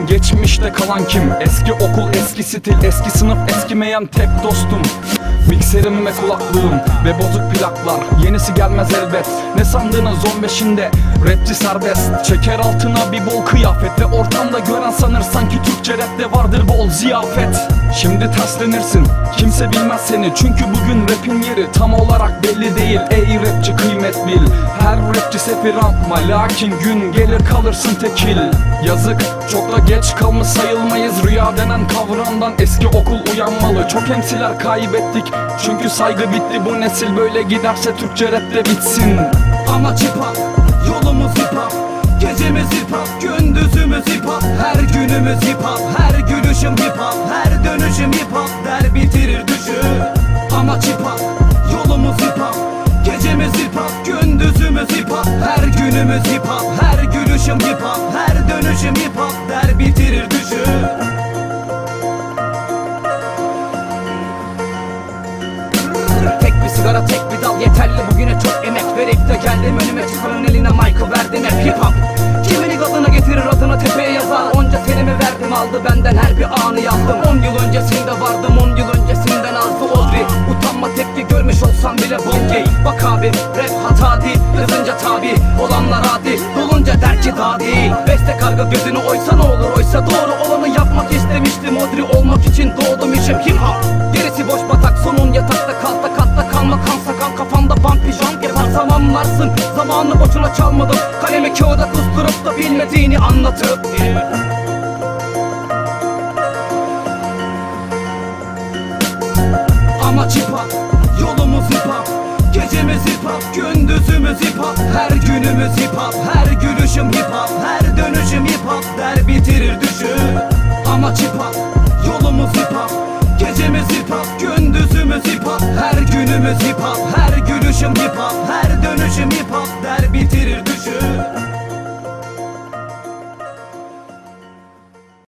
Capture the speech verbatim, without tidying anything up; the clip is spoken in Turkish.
Bakalım geçmişte kalan kim? Eski okul, eski stil, eski sınıf, eskimeyen tek dostum. Mikserim ve kulaklığım ve bozuk plaklar, yenisi gelmez elbet. Ne sandığınız on beşinde rapçi serbest. Çeker altına bir bol kıyafet ve ortamda gören sanır sanki Türkçe rapte vardır bol ziyafet. Şimdi terslenirsin, kimse bilmez seni, çünkü bugün rapin yeri tam olarak belli değil. Ey rapçi kıymet bil, her rapçi sefir ama lakin gün gelir kalırsın tekil. Yazık, çok da geç kalmış sayılmayız. Rüya denen kavramdan eski okul uyanmalı. Çok emsiler kaybettik çünkü saygı bitti. Bu nesil böyle giderse Türkçe rapte bitsin. Amaç hip hop, yolumuz hip hop, gecemiz hip hop, gündüzümüz hip hop, her günümüz hip hop, her gülüşüm hip hop, her dönüşüm hip hop der bitirir düşü. Amaç hip hop, yolumuz hip hop, gecemiz hip hop, gündüzümüz hip hop, her günümüz hip hop, her gülüşüm hip hop, her dönüşüm hip hop der bitirir düşü. Tek bir sigara, tek bir dal yeterli, bugüne çok emek verip de geldim önüme, çıkarın eline mic'ı verdim hep hip hop. Kimini gazına getirir, adını tepeye yazar. Onca senemi verdim, aldı benden her bir anı yazdım. On yıl öncesinde vardım, on yıl öncesinden azdı Odri. Utanma tepki görmüş olsam bile bongey. Bak abi, rap hata değil, yazınca tabi olanlar adi, dolunca der ki daha değil. Beste karga gözünü oysa ne olur, oysa doğru olanı yapmak istemiştim. Odri olmak için doğdum, işim hip hop. Gerisi boş batak, sonun yatakta, kalta katta kalma, kansa kan kafamda bumpy jump yaparsam anlarsın. Zamanını boşuna çalmadım, kalemi kağıda kusturup da bilmediğini anlatıp. Amaç hip hop, yolumuz hip hop, gecemiz hip hop, gündüzümüz hip hop, her günümüz hip hop, her gülüşüm hip hop, her dönüşüm hip hop der bitirir düşü. Amaç hip hop, yolumuz hip hop, gecemiz hip hop, gündüzümüz hip hop, her günümüz hip hop, her gülüşüm hip hop, her